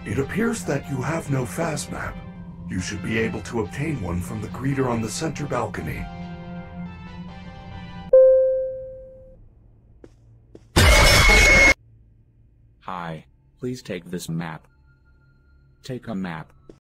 It appears that you have no fast map. You should be able to obtain one from the greeter on the center balcony. Hi, please take this map. Take a map.